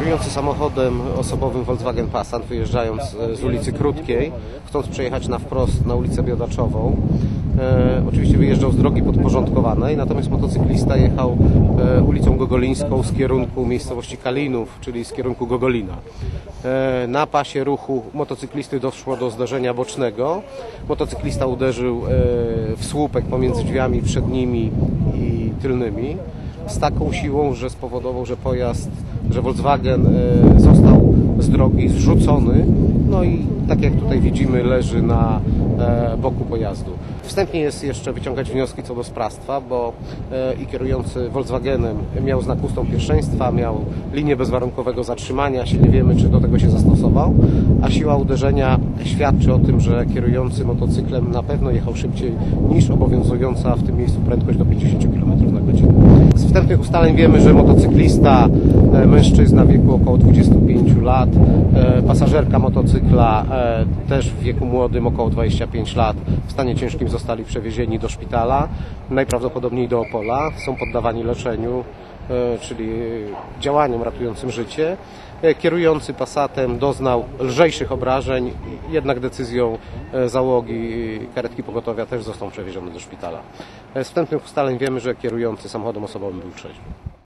Kierujący samochodem osobowym Volkswagen Passat, wyjeżdżając z ulicy Krótkiej, chcąc przejechać na wprost na ulicę Biodaczową, oczywiście wyjeżdżał z drogi podporządkowanej, natomiast motocyklista jechał ulicą Gogolińską z kierunku miejscowości Kalinów, czyli z kierunku Gogolina. Na pasie ruchu motocyklisty doszło do zdarzenia bocznego. Motocyklista uderzył w słupek pomiędzy drzwiami przednimi i tylnymi z taką siłą, że spowodował, że Volkswagen został z drogi zrzucony, no i tak jak tutaj widzimy, leży na boku pojazdu. Wstępnie jest jeszcze wyciągać wnioski co do sprawstwa, bo i kierujący Volkswagenem miał znak ustąp pierwszeństwa, miał linię bezwarunkowego zatrzymania, nie wiemy, czy do tego się zastosował, a siła uderzenia świadczy o tym, że kierujący motocyklem na pewno jechał szybciej niż obowiązująca w tym miejscu prędkość do 50 km na godzinę. Z wstępnych ustaleń wiemy, że motocyklista, mężczyzna w wieku około 25 lat, pasażerka motocykla też w wieku młodym około 25 lat, w stanie ciężkim zostali przewiezieni do szpitala, najprawdopodobniej do Opola, są poddawani leczeniu, czyli działaniom ratującym życie. Kierujący Passatem doznał lżejszych obrażeń, jednak decyzją załogi karetki pogotowia też został przewieziony do szpitala. Z wstępnych ustaleń wiemy, że kierujący samochodem osobowym był trzeźwy.